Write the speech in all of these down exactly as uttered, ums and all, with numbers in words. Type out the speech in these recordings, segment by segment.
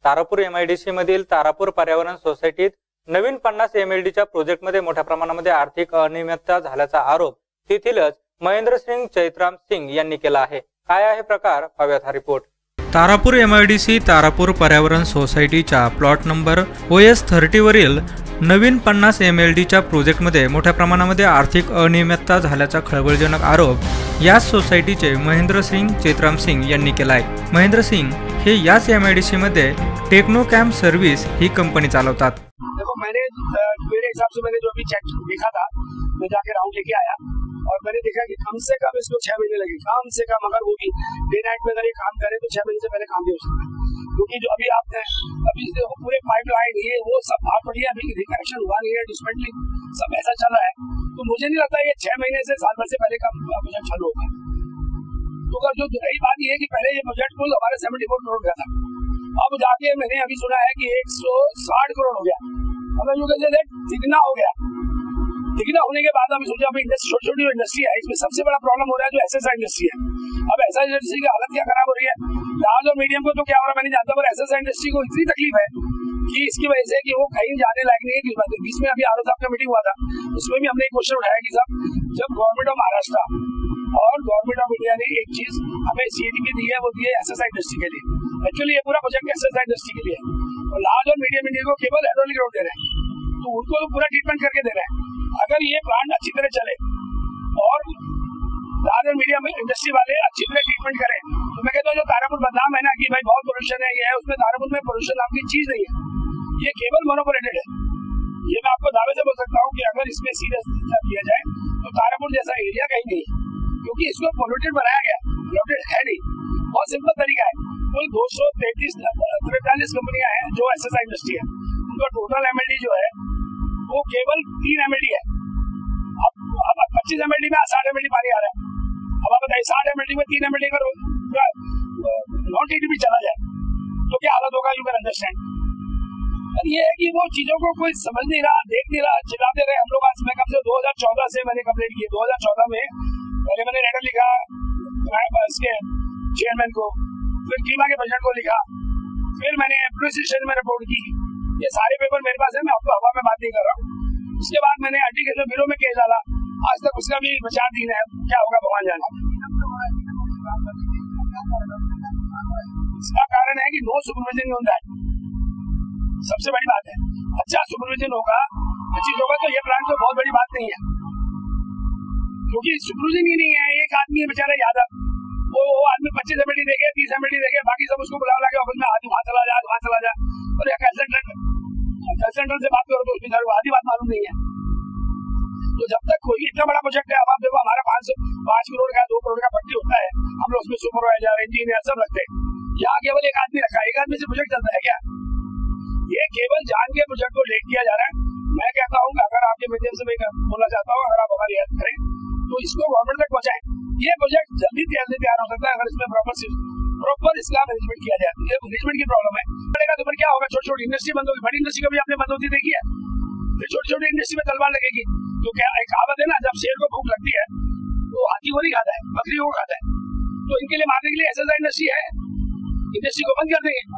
Tarapur MIDC मधील तारापूर पर्यावरण सोसायटीत नवीन पन्नास एमएलडीच्या प्रोजेक्टमध्ये मोठ्या प्रमाणामध्ये आर्थिक अनियमितता झाल्याचा आरोप तेथीलच महेंद्र सिंग चैत्राम सिंग यांनी केला आहे। काय आहे प्रकार पाहूयात हा रिपोर्ट। तारापूर एमआयडीसी तारापूर पर्यावरण सोसायटीच्या plot number O S thirty वरील नवीन पन्नास एमएलडीच्या प्रोजेक्टमध्ये मोठ्या प्रमाणामध्ये आर्थिक अनियमितता झाल्याचा खळबळजनक आरोप याच सोसायटीचे महेंद्र सिंग चैत्राम सिंग यांनी केला आहे। महेंद्र सिंग हे याच एमआयडीसी मध्ये टेक्नो कॅम्प सर्व्हिस ही कंपनी चालवतात। देखो मैंने मेरे हिसाब से मैंने जो भी चेक देखा था मैं जाके राउंड लेके आया और मैंने देखा कि कम से कम इसको छह महीने लगे, कम से कम अगर वो भी डे नाइट में अगर ये काम करे तो छह महीने से पहले काम भी हो सकता है। क्योंकि जो अभी आपने अभी पूरे पाइपलाइन ये वो सब बहुत बढ़िया अभी रिकनेक्शन हुआ नहीं है, डिसमेंटलिंग सब ऐसा चल रहा है, तो मुझे नहीं लगता ये छह महीने से साल भर से पहले का प्रोजेक्ट चालू होगा। तो अगर जो रही बात ये है कि पहले ये प्रोजेक्ट कुल हमारे सेवेंटी फोर करोड़ का था, अब जाके मैंने अभी सुना है कि एक सौ साठ करोड़ हो गया। अगर यू कैसे तिगना हो गया, तिगना होने के बाद अभी सोचा अभी छोटी छोटी इंडस्ट्री है, इसमें सबसे बड़ा प्रॉब्लम हो रहा है जो एसएसआई इंडस्ट्री है। अब एसएसआई इंडस्ट्री की हालत क्या खराब हो रही है, लार्ज और मीडियम को तो क्या हो रहा है मैं नहीं जानता, पर एसएसआई इंडस्ट्री को इतनी तकलीफ है कि इसकी वजह से कि वो कहीं जाने लायक नहीं है। किस बीच में अभी आर ओ साहब का मीटिंग हुआ था, उसमें भी हमने एक क्वेश्चन उठाया कि साहब जब गवर्नमेंट ऑफ महाराष्ट्र और गवर्नमेंट ऑफ इंडिया ने एक चीज हमें सीएडीपी दी है, वो दी है एसएसआई इंडस्ट्री के लिए। एक्चुअली ये पूरा प्रोजेक्ट एसएसआई इंडस्ट्री के लिए है, और लार्ज और मीडियम इंडिया को केवल हाइड्रोलिक रोड दे रहे हैं, तो उनको तो पूरा ट्रीटमेंट करके दे रहे हैं। अगर ये प्लांट अच्छी तरह चले और लार्ज और मीडियम इंडस्ट्री वाले अच्छी तरह ट्रीटमेंट करें, तो मैं कहता हूँ जो तारापुर बदनाम है ना कि भाई बहुत पोल्यूशन है, ये है, उसमें तारापुर में पोल्यूशन नाम की चीज नहीं है, ये केवल मोनोपोलेटेड है। ये मैं आपको दावे से बोल सकता हूँ कि अगर इसमें सीरियस किया जाए तो तारापुर जैसा एरिया कहीं नहीं है, क्योंकि इसको पोल्यूटेड बनाया गया, पोल्यूटेड है नहीं। बहुत सिंपल तरीका है, कुल दो सौ तैतीस तैतालीस कंपनियां हैं जो एसएसआई इंडस्ट्री है, उनका टोटल एमएलडी जो है वो केवल तीन एमएलडी है। अब अब पच्चीस एमएलडी में साठ एमएलडी पानी आ रहा है। अब आप बताइए साठ एमएलडी में तीन एमएलडी का नॉन टीटीपी चला जाए तो क्या हालत होगा, यू कैन अंडरस्टैंड। ये है कि वो चीजों को कोई समझ नहीं रहा, देख नहीं रहा, चिल्लाते रहे हम लोग। आज मैं कम से दो हजार चौदह से मैंने कंप्लेंट की, दो हजार चौदह में पहले मैंने लेटर लिखा इसके चेयरमैन को, फिर टीमा के प्रेसिडेंट को लिखा, फिर मैंने पुलिस स्टेशन में रिपोर्ट की। ये सारे पेपर मेरे पास है, मैं आपको हवा में बात नहीं कर रहा हूँ। उसके बाद मैंने एंटी करप्शन ब्यूरो में केस डाला, आज तक उसका भी विचार दिन है, क्या होगा भगवान जाने। इसका कारण है कि नो सुपरविजन ऑन दैट, सबसे बड़ी बात है। अच्छा सुपरविजन होगा, अच्छी होगा तो ये प्लांट तो बहुत बड़ी बात नहीं है, क्योंकि सुपरविजन ही नहीं है। एक आदमी है बेचारा यादव, वो वो आदमी पच्चीस एमएलडी देखे, तीस एमएलडी देखे, बाकी सब उसको बुला लगा ऑफिस में, आदमी वहां चला जा वहां चला जा, और एक कंसल्टेंट कंसल्टेंट से बात करो तो उसमें आधी बात मालूम नहीं है। तो जब तक कोई इतना बड़ा प्रोजेक्ट है, अब आप देखो हमारा पांच पांच करोड़ का दो करोड़ का पट्टी होता है, हम लोग उसमें सुपरवाइजर इंजीनियर सब रखते हैं। यहाँ केवल एक आदमी रखा है, एक आदमी से प्रोजेक्ट चलता है क्या? ये केवल जान के प्रोजेक्ट को लेट किया जा रहा है। मैं कहता हूँ अगर आपके माध्यम से मैं बोलना चाहता हूँ, अगर आप हमारी हेल्प करें तो इसको गवर्नमेंट तक पहुँचाएं। ये प्रोजेक्ट जल्दी जल्दी तैयार हो सकता है अगर इसमें प्रॉपर प्रॉपर इसका मैनेजमेंट किया जाए। ये मैनेजमेंट की प्रॉब्लम है, पड़ेगा तो फिर क्या होगा, छोटी छोटी इंडस्ट्री बंद होगी। बड़ी इंडस्ट्री कभी आपने बंद होती देखी है? फिर छोटी छोटी इंडस्ट्री में तलवार लगेगी। तो क्या एक कहावत है ना, जब शेर को भूख लगती है तो हाथी को नहीं खाता है, बकरी को खाता है। तो इनके लिए मारने के लिए एसएसआई इंडस्ट्री है, इंडस्ट्री को बंद कर देंगे।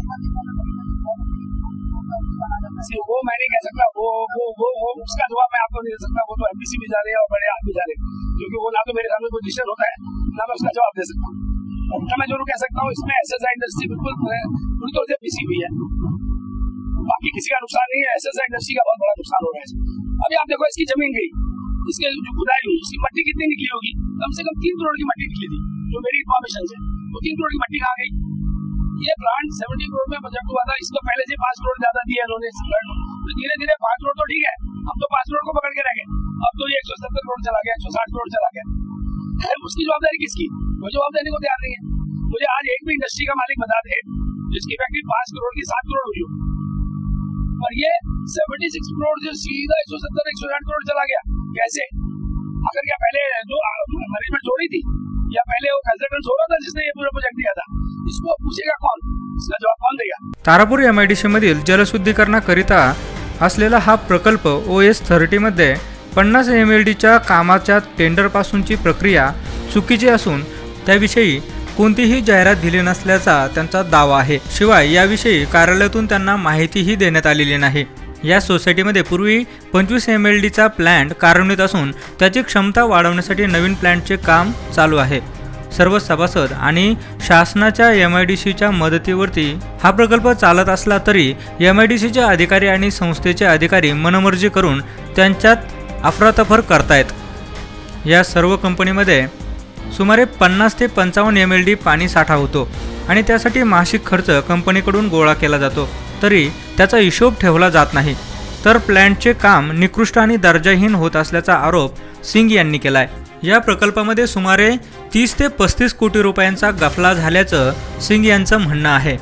वो मैं नहीं कह सकता, वो वो वो वो उसका जवाब मैं आपको नहीं दे सकता। वो तो एमपीसी भी जा रहे हैं और बड़े आदमी जा रहे हैं, क्योंकि वो ना तो मेरे सामने कोई डिसीजन होता है ना मैं उसका जवाब दे सकता हूँ। और मैं जरूर कह सकता हूँ इसमें एसएसआई इंडस्ट्री बिल्कुल पूरी तौर से पीसी हुई है, बाकी किसी का नुकसान नहीं है। एसएसआई इंडस्ट्री का बहुत बड़ा नुकसान हो रहा है। अभी आप देखो इसकी जमीन गई, इसके जो खुदाई हुई, उसकी मट्टी कितनी निकली होगी? कम से कम तीन करोड़ की मट्टी निकली थी, जो मेरी इन्फॉर्मेशन है। वो तीन करोड़ की मट्टी कहाँ गई? ये प्लांट सेवेंटी करोड़ में प्रोजेक्ट हुआ था, इसको पहले से पांच करोड़ ज्यादा दिया इन्होंने। तो धीरे धीरे पांच करोड़ तो ठीक है, अब तो पांच करोड़ को पकड़ के रह गए, अब तो ये एक सौ सत्तर करोड़ चला गया, एक सौ साठ करोड़ चला गया। उसकी जवाबदारी किसकी? वो जवाब देने को तैयार नहीं है। मुझे आज एक भी इंडस्ट्री का मालिक बता दे जिसकी फैक्ट्री पांच करोड़ की सात करोड़ हुई हो, और ये छिहत्तर करोड़ जो सीधा एक सौ सत्तर एक सौ साठ करोड़ चला गया, कैसे? आखिर क्या पहले जो मैनेजमेंट हो रही थी या पहले वो कंसल्टेंट हो रहा था जिसने ये पूरा प्रोजेक्ट दिया था? इसको पूछेगा कौन, इसका जवाब कौन देगा? तारापूर एमआयडीसी मधील जलशुद्धीकरणाकरिता असलेला हा प्रकल्प ओ एस थर्टी मध्ये पन्नास एमएलडीच्या कामाच्या टेंडर पासूनची प्रक्रिया चुकीची असून त्याविषयी कोणतीही जाहिरात दिली नसल्याचा त्यांचा दावा आहे। शिवाय याविषयी कार्यालयातून त्यांना माहितीही देण्यात आलेली नाही। या सोसायटीमध्ये पूर्वी पंचवीस एम एल डीचा प्लांट कार्यान्वित असून त्याची क्षमता वाढवण्यासाठी नवीन प्लांटचे काम चालू आहे। सर्व सभासद आणि शासनाच्या एम आय डी सीच्या मदतीवरती हा प्रकल्प चालत असला तरी एम आय डी सीचे अधिकारी आणि संस्थेचे अधिकारी मनमर्जी करून त्यांच्यात अफरातफर करतायत। या सर्व कंपनीमध्ये सुमारे पन्नास ते पंचावन्न एम एल डी पाणी साठा होतो आणि त्यासाठी मासिक खर्च कंपनीकडून गोळा केला जातो, तरी त्याचा हिशोब ठेवला जात नाही। तर प्लांटचे काम निकृष्ट आणि दर्जाहीन होत असल्याचा आरोप सिंग यांनी केलाय। या प्रकल्पामध्ये सुमारे तीस ते पस्तीस कोटी रुपयांचा गफला झाल्याचं सिंग यांचं म्हणणं आहे।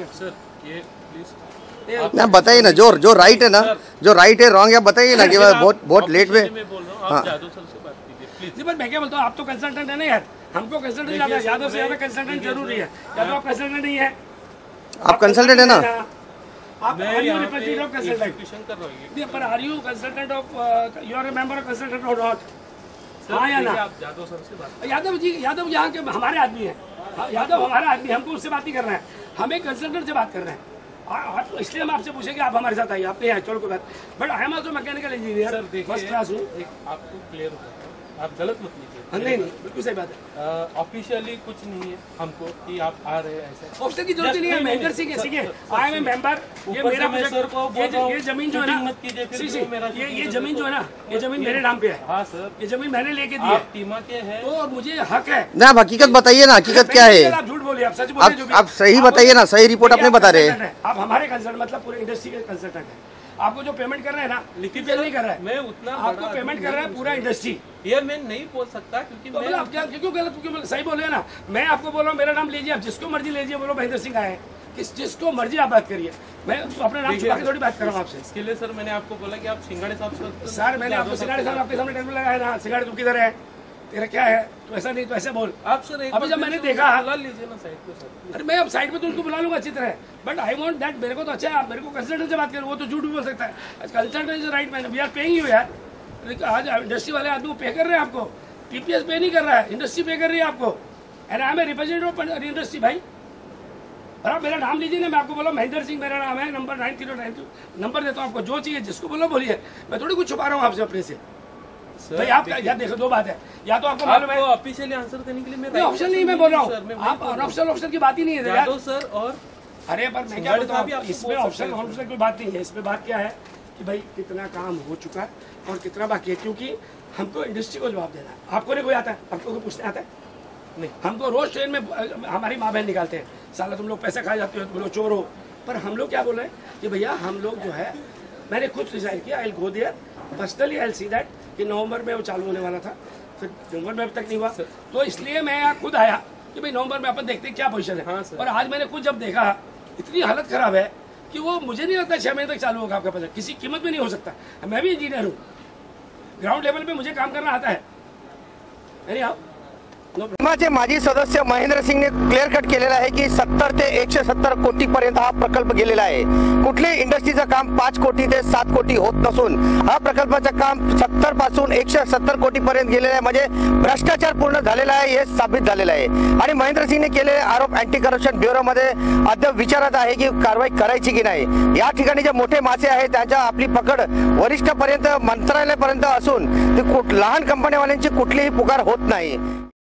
ना बताइए ना, जो जो राइट है ना, जो राइट है रॉन्ग है बताइए ना कि बहुत बहुत लेट में। हाँ जी पर मैं क्या बोलता हूँ, आप तो कंसल्टेंट है ना यार, हमको कंसल्टेंट ज्यादा ज्यादा से ज्यादा कंसल्टेंट जरूरी है। या तो आप कंसल्टेंट नहीं है, आप कंसल्टेंट है ना, आप are you representative of consultant, पर are you consultant of, you are a member of consultant or not? हाँ या ना? यादव सर से बात, यादव जी, यादव यहाँ के हमारे आदमी है, यादव हमारा आदमी, हमको उससे बात नहीं करना है, हमें कंसल्टेंट से बात करना है। आप इसलिए हम आपसे पूछे कि आप हमारे साथ आइए, आप नहीं आए छोड़ को बात, but I am also mechanical engineer, first class हूँ। आपको क्लियर होगा, आप गलत मत लीजिए। नहीं नहीं बिल्कुल सही बात है। ऑफिशियली कुछ नहीं है हमको कि आप आ रहे हैं ऐसे, ऑफिसर की जरूरत नहीं है। महेंद्र सिंह है, सीखे आई एम मेंबर, ये मेरा सर को ये, ये जमीन जो है ना, मत कीजिए फिर, सी, मेरा ये ये जमीन जो है ना, ये जमीन मेरे नाम पे है। हाँ सर, ये जमीन मैंने लेके दी है, आप टीमा के हैं तो मुझे हक है ना। आप हकीकत बताइए ना, हकीकत क्या है? आप झूठ बोलिए, आप सच बोलिए, जो आप भी आप सही बताइए ना, सही रिपोर्ट अपने बता रहे हैं। आप हमारे कंसल्टेंट मतलब पूरे इंडस्ट्री के कंसल्टेंट है। आपको जो पेमेंट कर रहे हैं ना, लिखित पेमेंट नहीं कर रहा है, मैं उतना आपको पेमेंट कर रहा है पूरा इंडस्ट्री। ये मैं नहीं बोल सकता क्योंकि तो मैं आप क्या क्यों गलत, क्यों सही बोल रहे हैं ना। मैं आपको बोल रहा हूँ मेरा नाम लीजिए, आप जिसको मर्जी लीजिए, बोलो महेंद्र सिंह आए, किस जिसको मर्जी आप बात करिए, मैं अपने नाम छुपा के थोड़ी बात कर रहा हूँ आपसे। इसके लिए सर मैंने आपको बोला कि आप सिंगाड़े साहब से, सर मैंने आपको सिंगाड़े साहब आपके सामने टेबल लगाया ना, सिंगाड़े तू किधर है, तेरा क्या है, तो ऐसा नहीं तो ऐसे बोल आप सर। अभी जब मैंने देखा, बुला लीजिए ना साइड पे सर। अरे मैं अब साइड पे तो उनको बुला लूंगा अच्छी तरह, बट आई वांट दैट, मेरे को तो अच्छा है आप मेरे को कंसल्टेंट से बात करें, वो तो झूठ भी बोल सकता है। Consultant is right man, we are paying you यार। आज इंडस्ट्री वाले आदमी पे कर रहे हैं आपको, टीपीएस पे नहीं कर रहा है, इंडस्ट्री पे कर रही है आपको, and I am a representative of industry भाई। और आप मेरा नाम लीजिए ना, मैं आपको बोला महेंद्र सिंह मेरा नाम है, number nine zero nine two, number देता हूँ आपको, जो चाहिए जिसको बोलो बोलिए, मैं थोड़ी कुछ छुपा रहा हूँ आपसे अपने से। भाई आप या देखो दो बात है, या तो आपको मालूम है ऑफिशियली आंसर देने के लिए मैं ऑप्शन नहीं, मैं बोल रहा हूँ आप अनऑफिशियल ऑप्शन की बात ही नहीं है यादव सर। और अरे पर मैं क्या बोलता हूँ, इसमें ऑप्शन ऑप्शन कोई बात नहीं है, इसमें बात क्या है कि भाई कितना काम हो चुका है और कितना बाकी है, क्योंकि हमको इंडस्ट्री को जवाब देना है। आपको नहीं कोई आता है, आपको कोई पूछने आता है नहीं। हमको रोज ट्रेन में हमारी माँ बहन निकालते हैं, साला तुम लोग पैसा खा जाते हो, तुम लोग चोर हो, पर हम लोग क्या बोल रहे हैं कि भैया हम लोग जो है, मैंने खुद डिसाइड किया I go there personally, I see that कि नवंबर में वो चालू होने वाला था, फिर नवंबर में अब तक नहीं हुआ, तो इसलिए मैं यहाँ खुद आया कि भाई नवंबर में अपन देखते हैं क्या पोजीशन है। हाँ और आज मैंने खुद जब देखा, इतनी हालत खराब है कि वो मुझे नहीं लगता छह महीने तक चालू होगा आपका प्रोजेक्ट, किसी कीमत में नहीं हो सकता। मैं भी इंजीनियर हूँ, ग्राउंड लेवल पे मुझे काम करना आता है। अरे आओ चे माजी सदस्य महेंद्र सिंगने क्लिअर कट केलेला आहे की सत्तर ते एकशे सत्तर कोटी पर्यंत हा प्रकल्प गेलेला आहे। कुठले इंडस्ट्रीचं काम पाच कोटी ते सात कोटी होत नसून हा प्रकल्पाचं काम सत्तर पासून एकशे सत्तर कोटी पर्यंत गेलेला आहे, म्हणजे भ्रष्टाचार पूर्ण झालेला आहे हे साबित झालेलं आहे। आणि महेंद्र सिंगने केलेले आरोप अँटी करप्शन ब्युरो मध्ये अद्याप विचारात आहे की कारवाई करायची की नाही। या ठिकाणी जे मोठे मासे आहेत त्याच्या आपली पकड वरिष्ठ पर्यंत मंत्रालयापर्यंत असून लहान कंपनीवाल्यांची कुठलीही पुकार होत नाही।